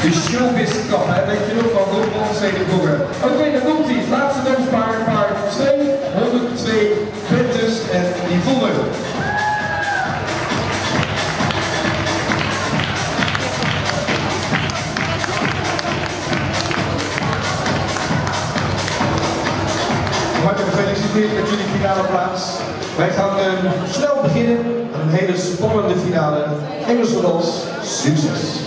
De showbiz-kap, hè? Weet je nog van Rob Stedenboer. Oké, dan komt ie. Laatste danspaar, paard 2, 102, Ventus en Yvonne. Hartelijk gefeliciteerd met jullie finale plaats. Wij gaan snel beginnen aan een hele spannende finale. Engelse dans, succes!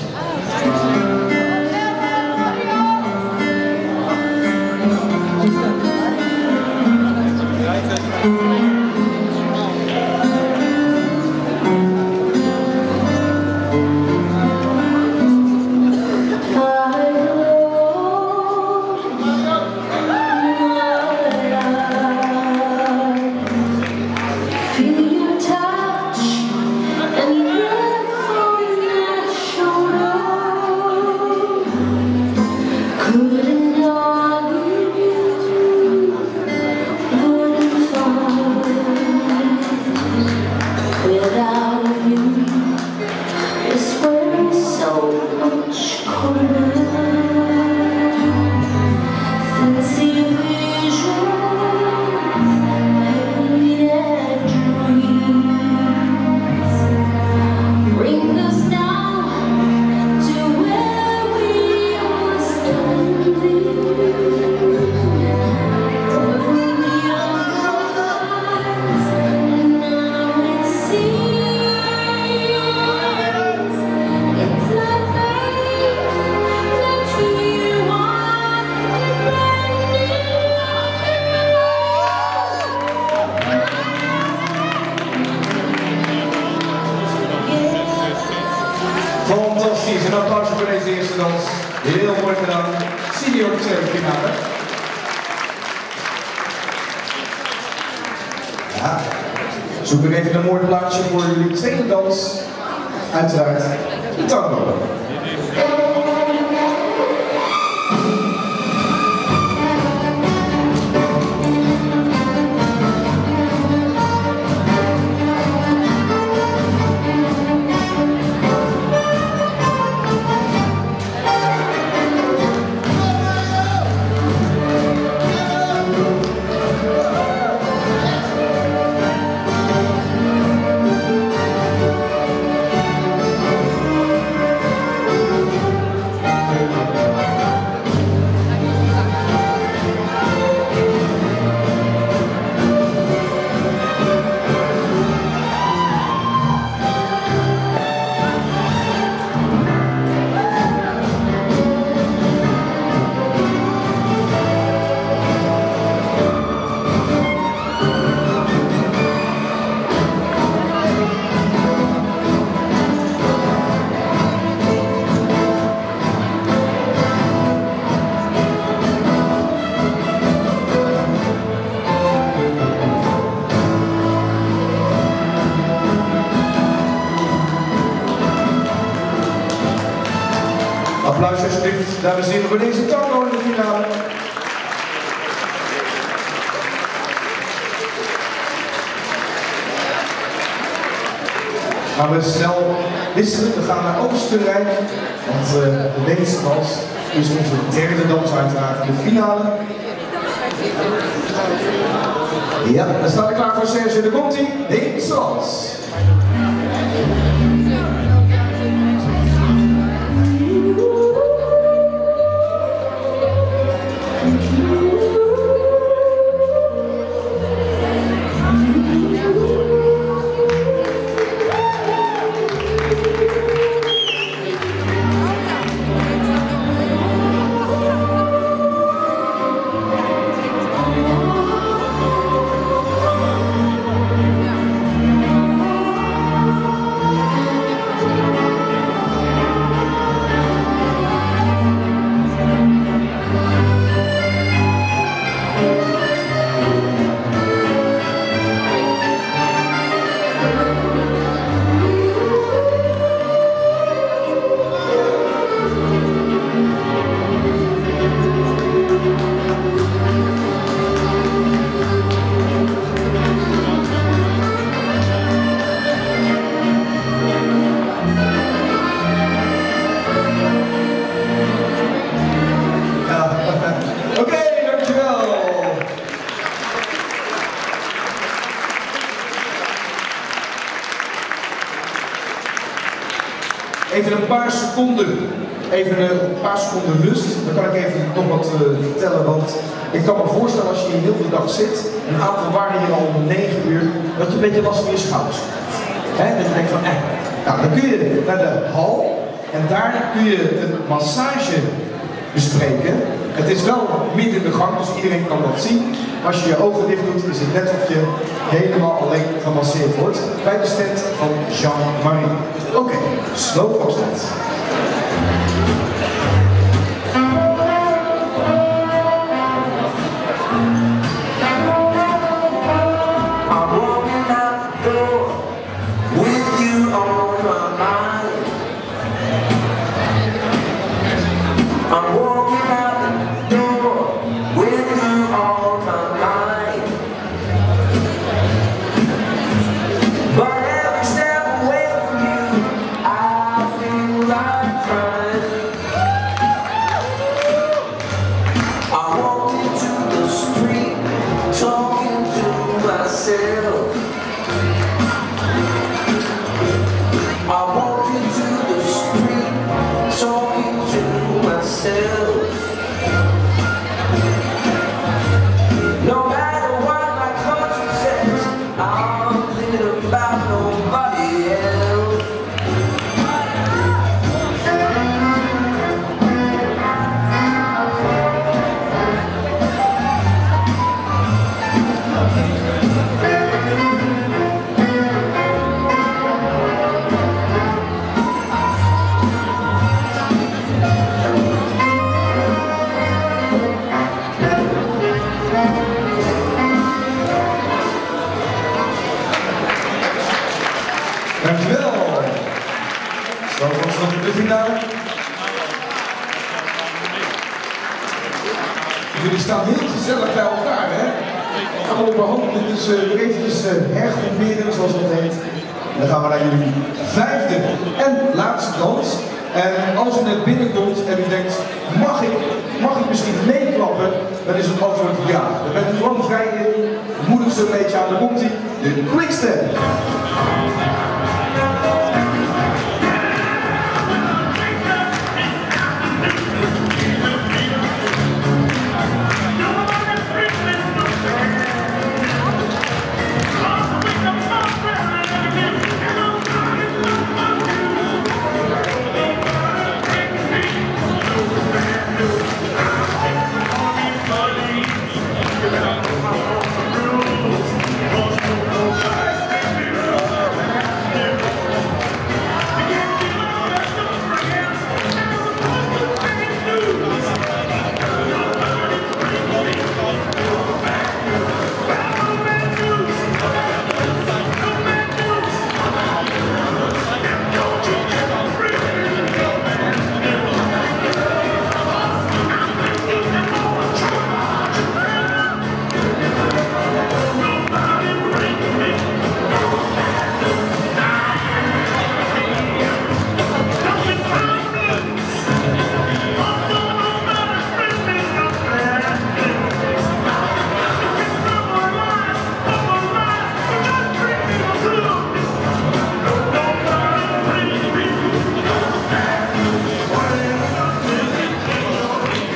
Fantastisch, een applaus voor deze eerste dans. Heel mooi gedaan. Senior finale. Ja, zoek ik even een mooi plaatje voor jullie tweede dans. Uiteraard de tango. Applaus alsjeblieft, dames en heren, voor deze tango in de finale. Gaan we snel wisselen, we gaan naar Oostenrijk, want deze dans is onze derde dans uiteraard in de finale. Ja, dan staat er klaar voor Serge, daar komt hij, deze dans. Even een paar seconden. Even een paar seconden rust. Dan kan ik even nog wat vertellen. Want ik kan me voorstellen als je hier heel de dag zit. Een aantal waren hier al om 9 uur. Dat je een beetje last van je schouders krijgt. Dat je denkt van nou, dan kun je naar de hal. En daar kun je een massage bespreken. Het is wel midden in de gang, dus iedereen kan dat zien. Als je je ogen dicht doet, is het net of je helemaal alleen gemasseerd wordt. Bij de stand van Jean-Marie. Oké, slow vaststand. Dankjewel. Zo was nog de finale. Jullie staan heel gezellig bij elkaar, hè? Allemaal op de hand, dit is weer eventjes hergroeperen, zoals dat heet. En dan gaan we naar jullie 5e en laatste dans. En als u net binnenkomt en u denkt, mag ik misschien meeklappen? Dan is het antwoord ja. Dan bent u gewoon vrij in, moedig ze een beetje aan, dan komt ie, de quickstep.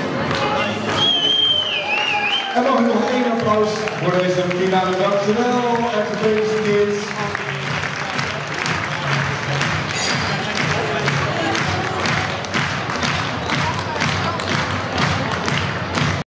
En mag ik nog één applaus voor deze finale. Dankjewel.